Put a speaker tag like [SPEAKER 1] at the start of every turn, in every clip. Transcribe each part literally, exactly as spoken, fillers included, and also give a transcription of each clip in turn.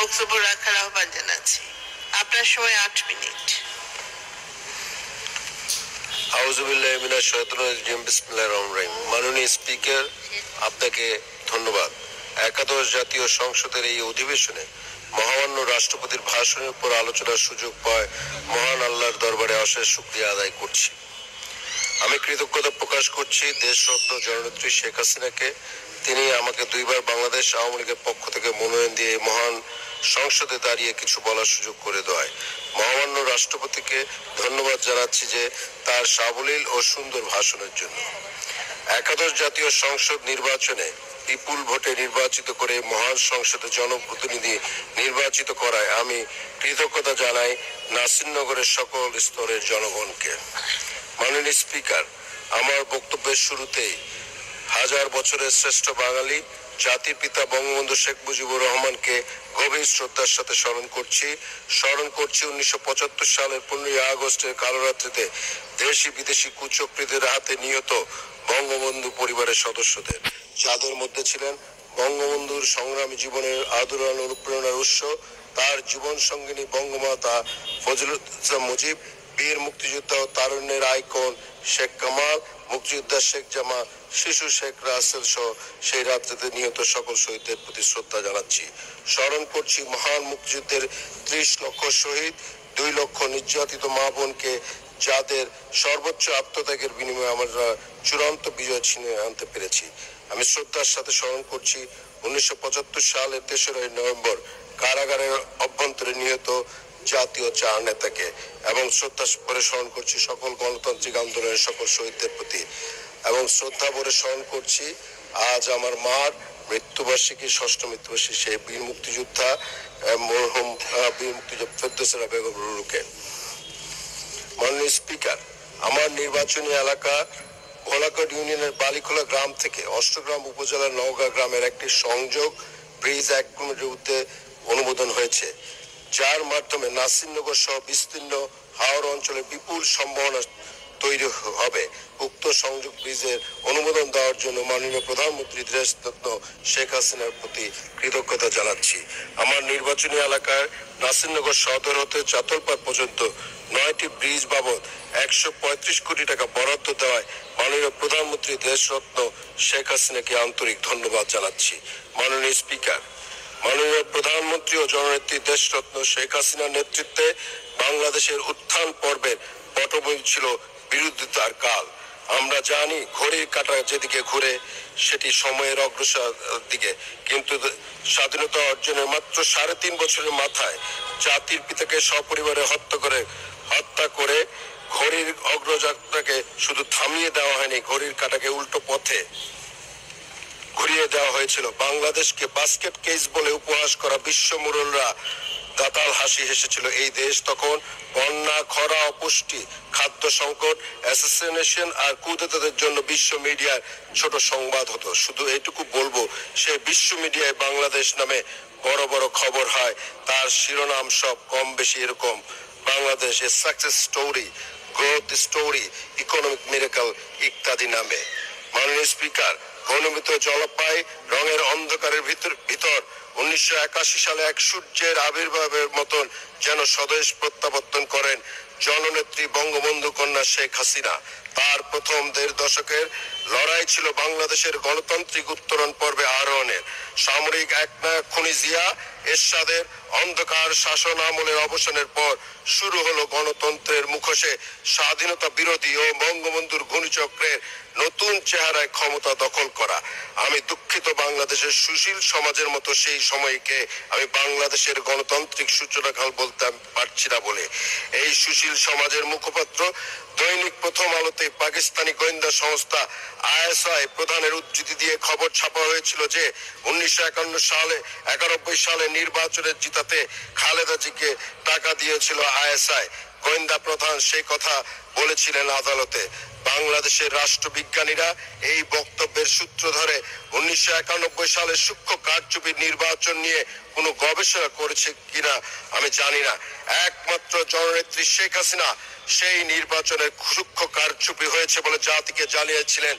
[SPEAKER 1] বক্তব্য রাখার আহ্বান জানাচ্ছি। আপনার সময় আট মিনিট।
[SPEAKER 2] আউযুবিল্লাহি মিনাশ শাইতানির রাজিম। বিসমিল্লাহির রহমানির রহিম। মাননীয় স্পিকার, আপনাকে ধন্যবাদ। একাদশ জাতীয় সংসদের এই অধিবেশনে মহামান্য রাষ্ট্রপতির ভাষণের উপর আলোচনার সুযোগ পায় মহান আল্লাহর দরবারে অশেষ শুকরিয়া আদায় করছি। আমি কৃতজ্ঞতা প্রকাশ করছি দেশরত্ন জননেত্রী শেখ হাসিনাকে। তিনি আমাকে দুইবার বাংলাদেশ আওয়ামী লীগের পক্ষ থেকে মনোনয়ন দিয়ে মহান সংসদে দাঁড়িয়ে কিছু বলার সুযোগ করে দেয়। মহামান্য রাষ্ট্রপতিকে ধন্যবাদ জানাচ্ছি যে তার সাবলীল ও সুন্দর ভাষণের জন্য। একাদশ জাতীয় সংসদ নির্বাচনে বিপুল ভোটে নির্বাচিত করে মহান সংসদে জনপ্রতিনিধি নির্বাচিত করায় আমি কৃতজ্ঞতা জানাই নাসিরনগরের সকল স্তরের জনগণকে। মাননীয় স্পিকার, আমার বক্তব্যের শুরুতেই হাজার বছরের শ্রেষ্ঠ বাঙালি জাতির পিতা বঙ্গবন্ধু শেখ মুজিবুর রহমানকে গভীর শ্রদ্ধার সাথে স্মরণ করছি স্মরণ করছি উনিশশো পঁচাত্তর সালের পনেরোই আগস্টের কালরাত্রিতে দেশি বিদেশি কুচক্রীদের হাতে নিহত বঙ্গবন্ধু পরিবারের সদস্যদের, যাদের মধ্যে ছিলেন বঙ্গবন্ধুর সংগ্রামী জীবনের আদরান অনুপ্রেরণার উৎস তার জীবন সঙ্গিনী বঙ্গমাতা ফজলুল ইসলাম মুজিব, বীর মুক্তিযোদ্ধা ও তারুণ্যের আইকন শেখ কামাল, মুক্তিযোদ্ধা শেখ জামা, শিশু শেখ রাসেল সহ সেই রাত্রিতে নিহত সকল শহীদদের প্রতি শ্রদ্ধা জানাচ্ছি। স্মরণ করছি মহান মুক্তিযুদ্ধের ত্রিশ লক্ষ শহীদ, দুই লক্ষ নির্যাতিত মা বোনকে, যাদের সর্বোচ্চ আত্মত্যাগের বিনিময়ে আমরা চূড়ান্ত বিজয় ছিনিয়ে আনতে পেরেছি। আমি শ্রদ্ধার সাথে স্মরণ করছি উনিশশো পঁচাত্তর সালের তেসরাই নভেম্বর কারাগারের অভ্যন্তরে নিহত জাতীয় চার নেতাকে এবং শ্রদ্ধা ভরে স্মরণ করছি সকল গণতান্ত্রিক আন্দোলনের সকল শহীদদের প্রতি এবং শ্রদ্ধা ভরে স্মরণ করছি আজ আমার মার মৃত্যুবার্ষিকী, ষষ্ঠ মৃত্যুবার্ষিকী সেই বীর মুক্তিযোদ্ধা মরহুম বীর মুক্তিযোদ্ধা ফেরদৌসী বেগম রুরুকে। মাননীয় স্পিকার, আমার নির্বাচনী এলাকা ভোলাকোট ইউনিয়নের বালিখোলা গ্রাম থেকে অষ্টগ্রাম উপজেলার নওগাঁ গ্রামের একটি সংযোগ ব্রিজ এক কিলোমিটার উদ্দে অনুমোদন হয়েছে, যার মাধ্যমে নাসিরনগর সহ বিস্তীর্ণ হাওড় অঞ্চলে বিপুল সম্ভাবনা তৈরি হবে। উক্ত সংযোগ ব্রিজের অনুমোদন দেওয়ার জন্য মাননীয় প্রধানমন্ত্রী দেশরত্ন শেখ হাসিনার প্রতি কৃতজ্ঞতা জানাচ্ছি। আমার নির্বাচনী এলাকায় নাসিরনগর সদর হতে চাতলপাড় পর্যন্ত নয়টি ব্রিজ বাবদ একশো পঁয়ত্রিশ কোটি টাকা বরাদ্দ দেওয়ায় মাননীয় প্রধানমন্ত্রী দেশরত্ন শেখ হাসিনাকে আন্তরিক ধন্যবাদ জানাচ্ছি। মাননীয় স্পিকার, মাননীয় প্রধানমন্ত্রী ও জননেত্রী দেশরত্ন শেখ হাসিনার নেতৃত্বে বাংলাদেশের উত্থান পর্বের পটভূমি ছিল বিরোধিতার কাল। আমরা জানি ঘড়ির কাঁটা যেদিকে ঘুরে সেটি সময়ের অগ্রসর দিকে, কিন্তু স্বাধীনতা অর্জনের মাত্র সাড়ে তিন বছরের মাথায় জাতির পিতাকে সপরিবারে হত্যা করে হত্যা করে ঘড়ির অগ্রযাত্রাকে শুধু থামিয়ে দেওয়া হয়নি, ঘড়ির কাঁটাকে উল্টো পথে ঘুরিয়ে দেওয়া হয়েছিল। বাংলাদেশকে বাস্কেট কেস বলে উপহাস করা বিশ্ব মুরলরা দাতাল হাসি হেসেছিল। এই দেশ তখন বন্যা, খরা, অপুষ্টি, খাদ্য সংকট, অ্যাসাসিনেশন আর কুদেতাদের জন্য বিশ্ব মিডিয়ার ছোট সংবাদ হতো। শুধু এইটুকু বলবো, সে বিশ্ব মিডিয়ায় বাংলাদেশ নামে বড় বড় খবর হয়, তার শিরোনাম সব কম বেশি এরকম: বাংলাদেশ এ success story, growth story, economic miracle ইত্যাদি নামে। মাননীয় স্পিকার, ঘনীভূত জলপাই রঙের অন্ধকারের ভিতর ভিতর উনিশশো একাশি সালে এক সূর্যের আবির্ভাবের মতন যেন স্বদেশ প্রত্যাবর্তন করেন জননেত্রী বঙ্গবন্ধু কন্যা শেখ হাসিনা। তার প্রথম দেড় দশকের লড়াই ছিল বাংলাদেশের গণতান্ত্রিক উত্তরণ পর্বে আরোহণের। সামরিক একনায়ক খুনি জিয়া এরশাদের অন্ধকার শাসন আমলের অবসানের পর শুরু হলো গণতন্ত্রের মুখোশে স্বাধীনতা বিরোধী ও বঙ্গবন্ধুর ঘূর্ণিচক্রের নতুন চেহারায় ক্ষমতা দখল করা। আমি দুঃখিত, বাংলাদেশের সুশীল সমাজের মতো সেই সময়কে আমি বাংলাদেশের গণতান্ত্রিক সূচনাকাল বলতে পারছি না বলে। এই সুশীল সমাজের মুখপাত্র দৈনিক প্রথম আলোতে পাকিস্তানি গোয়েন্দা সংস্থা আইএসআই প্রধানের উদ্ধৃতি দিয়ে খবর ছাপা হয়েছিল যে উনিশশো একান্ন সালে একানব্বই সালে নির্বাচনে জিতাতে খালেদা জিকে টাকা দিয়েছিল আইএসআই। গোয়েন্দা প্রধান সেই কথা বলেছিলেন আদালতে। বাংলাদেশের রাষ্ট্রবিজ্ঞানীরা এই বক্তব্যের সূত্র ধরে উনিশশো একানব্বই সালের সূক্ষ্ম কারচুপির নির্বাচন নিয়ে কোনো গবেষণা করেছে কিনা আমি জানি না। একমাত্র জননেত্রী শেখ হাসিনা সেই নির্বাচনের সূক্ষ্ম কারচুপি হয়েছে বলে জাতিকে জানিয়েছিলেন।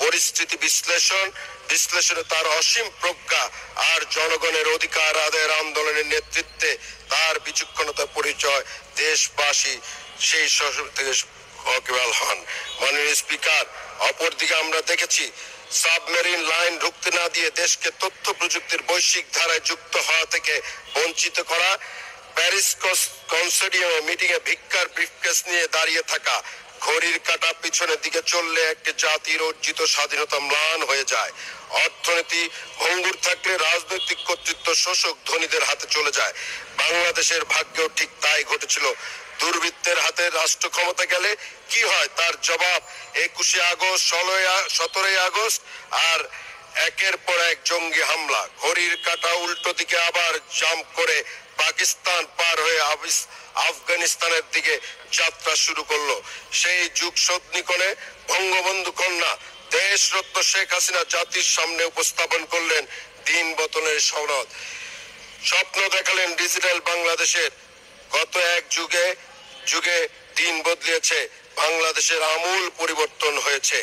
[SPEAKER 2] পরিস্থিতি বিশ্লেষণ বিশ্লেষণে তার অসীম প্রজ্ঞা আর জনগণের অধিকার আদায়ের আন্দোলনের নেতৃত্বে তার বিচক্ষণতার পরিচয় দেশবাসী সেই শৈশব থেকে ওয়াকিবহাল হন। মাননীয় স্পিকার, অপরদিকে আমরা দেখেছি সাবমেরিন লাইন ঢুকতে না দিয়ে দেশকে তথ্য প্রযুক্তির বৈশ্বিক ধারায় যুক্ত হওয়া থেকে বঞ্চিত করা, প্যারিস কনসোর্টিয়ামে মিটিং এ ভিক্ষার ব্রিফকেস নিয়ে দাঁড়িয়ে থাকা, ঘড়ির কাঁটা পিছনের দিকে চললে একটি জাতির অর্জিত স্বাধীনতা ম্লান হয়ে যায়। অর্থনীতি ভঙ্গুর থাকলে রাজনৈতিক কর্তৃত্ব শোষক ধনীদের হাতে চলে যায়। বাংলাদেশের ভাগ্যেও ঠিক তাই ঘটেছিল। দুর্বৃত্তের হাতে রাষ্ট্র ক্ষমতা গেলে কি হয় তার জবাব একুশে আগস্ট, ষোলোই সতেরোই আগস্ট আর একের পর এক জঙ্গি হামলা। ঘড়ির কাঁটা উল্টো দিকে আবার জাম্প করে পাকিস্তান পার হয়ে আফগানিস্তানের দিকে যাত্রা শুরু করলো। সেই যুগ সন্ধিক্ষণে বঙ্গবন্ধু কন্যা দেশরত্ন শেখ হাসিনা জাতির সামনে উপস্থাপন করলেন দিন বদলের সনদ। স্বপ্ন দেখালেন ডিজিটাল বাংলাদেশের। গত এক যুগে যুগে দিন বদলিয়েছে, বাংলাদেশের আমূল পরিবর্তন হয়েছে।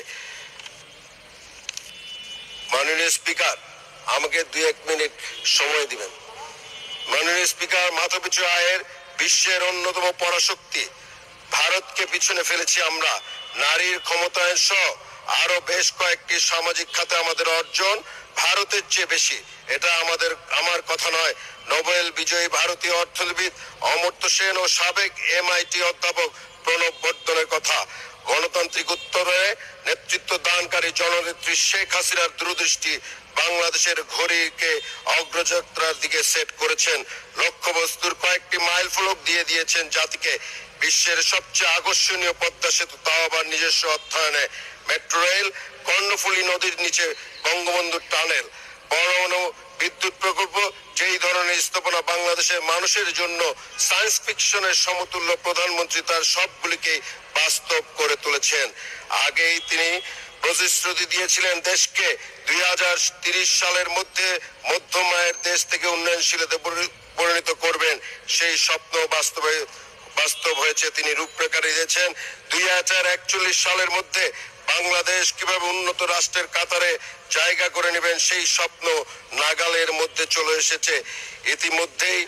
[SPEAKER 2] মাননীয় স্পিকার, আমাকে দুই এক মিনিট সময় দিবেন। মাননীয় স্পিকার, মাথাপিছু আয়ের বিশ্বের অন্যতম পরাশক্তি ভারতকে পিছনে ফেলেছি আমরা। নারীর ক্ষমতায়ন সহ আরো বেশ কয়েকটি সামাজিক খাতে আমাদের অর্জন ভারতের চেয়ে বেশি। এটা আমাদের আমার কথা নয়, নোবেল বিজয়ী ভারতীয় অর্থনীতিবিদ অমর্ত্য সেন ও সাবেক এমআইটি অধ্যাপক প্রণব বর্ধনের কথা। গণতান্ত্রিক উত্তরে নেতৃত্ব দানকারী জননেত্রী শেখ হাসিনার দূরদৃষ্টি বাংলাদেশের ঘড়িকে অগ্রযাত্রার দিকে সেট করেছেন। লক্ষ্যবস্তুর কয়েকটি মাইল ফলক দিয়ে দিয়েছেন জাতিকে। বিশ্বের সবচেয়ে আকর্ষণীয় পদ্মা সেতু, তাও আবার নিজস্ব অর্থায়নে, মেট্রো রেল, কর্ণফুলী নদীর নিচে বঙ্গবন্ধু টানেল, পরমাণু বিদ্যুৎ প্রকল্প, যেই ধরনের স্থাপনা বাংলাদেশের মানুষের জন্য সায়েন্স ফিকশনের সমতুল্য, প্রধানমন্ত্রী তার সবগুলিকে বাস্তব করে তুলেছেন। আগেই তিনি প্রতিশ্রুতি দিয়েছিলেন দেশকে দুই হাজার তিরিশ সালের মধ্যে মধ্যম আয়ের দেশ থেকে উন্নয়নশীলতে পরিণত করবেন। সেই স্বপ্ন বাস্তবে বাস্তব হয়েছে। তিনি রূপরেখা দিয়েছেন দুই হাজার একচল্লিশ সালের মধ্যে বাংলাদেশ কিভাবে উন্নত রাষ্ট্রের কাতারে জায়গা করে নেবেন, সেই স্বপ্ন নাগালের মধ্যে চলে এসেছে। ইতিমধ্যেই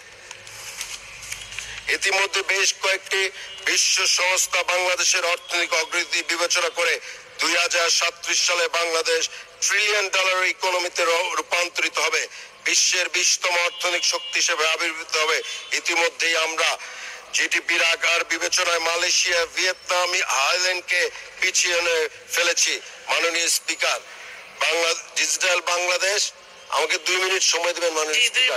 [SPEAKER 2] ইতিমধ্যে বেশ কয়েকটি বিশ্ব সংস্থা বাংলাদেশের অর্থনৈতিক অগ্রগতি বিবেচনা করে দুই হাজার সাতত্রিশ সালে বাংলাদেশ ট্রিলিয়ন ডলার ইকোনমিতে রূপান্তরিত হবে, বিশ্বের বিশতম অর্থনৈতিক শক্তি হিসেবে আবির্ভূত হবে। ইতিমধ্যেই আমরা জিডিপির আকার বিবেচনায় মালয়েশিয়া, ভিয়েতনাম, আয়ারল্যান্ডকে পিছিয়ে ফেলেছি। মাননীয় স্পিকার, বাংলা ডিজিটাল বাংলাদেশ, আমাকে দুই মিনিট সময় দেবেন মাননীয় স্পিকার।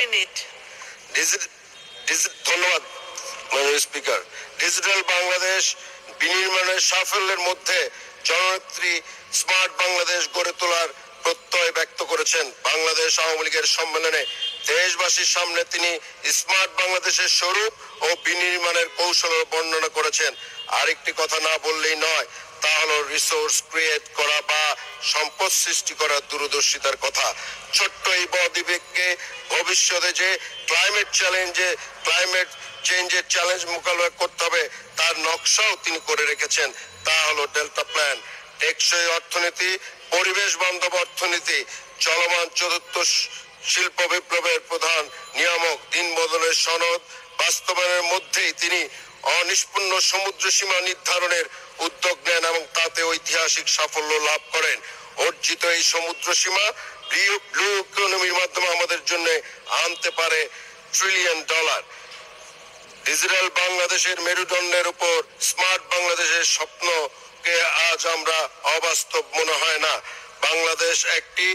[SPEAKER 2] ধন্যবাদ মাননীয় স্পিকার। ডিজিটাল বাংলাদেশ বিনির্মাণের সাফল্যের মধ্যে জননেত্রী স্মার্ট বাংলাদেশ গড়ে তোলার প্রত্যয় ব্যক্ত করেছেন। বাংলাদেশ আওয়ামী লীগের সম্মেলনে দেশবাসীর সামনে তিনি স্মার্ট বাংলাদেশের স্বরূপ ও বিনির্মাণের কৌশল বর্ণনা করেছেন। আরেকটি কথা না বললেই নয়, তা হলো রিসোর্স ক্রিয়েট করা বা সম্পদ সৃষ্টি করার দূরদর্শিতার কথা। ছোট্ট এই বদ্বীপকে ভবিষ্যতে যে ক্লাইমেট চ্যালেঞ্জে ক্লাইমেট চেঞ্জের চ্যালেঞ্জ মোকাবেলা করতে হবে তার নকশাও তিনি করে রেখেছেন। তা হলো ডেল্টা প্ল্যান, টেকসই অর্থনীতি, পরিবেশ বান্ধব অর্থনীতি, চলমান চতুর্থ শিল্প বিপ্লবের প্রধান নিয়ামক দিন বদলের সনদ বাস্তবায়নের মধ্যেই তিনি অনিষ্পন্ন সমুদ্র সীমা নির্ধারণের উদ্যোগ নেন এবং তাতে ঐতিহাসিক সাফল্য লাভ করেন। অর্জিত এই সমুদ্র সীমা ব্লু ইকোনমির মাধ্যমে আমাদের জন্য আনতে পারে ট্রিলিয়ন ডলার। ডিজিটাল বাংলাদেশের মেরুদণ্ডের উপর স্মার্ট বাংলাদেশের স্বপ্নকে আজ আমরা অবাস্তব মনে হয় না। বাংলাদেশ একটি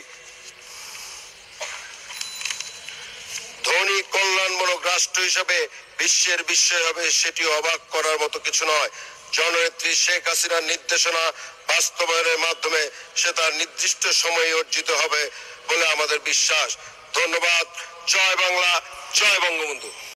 [SPEAKER 2] ধনী কল্যাণমূলক রাষ্ট্র হিসেবে বিশ্বের বিস্ময় হবে, সেটি অবাক করার মতো কিছু নয়। জননেত্রী শেখ হাসিনার নির্দেশনা বাস্তবায়নের মাধ্যমে সে তার নির্দিষ্ট সময়ে অর্জিত হবে বলে আমাদের বিশ্বাস। ধন্যবাদ। জয় বাংলা, জয় বঙ্গবন্ধু।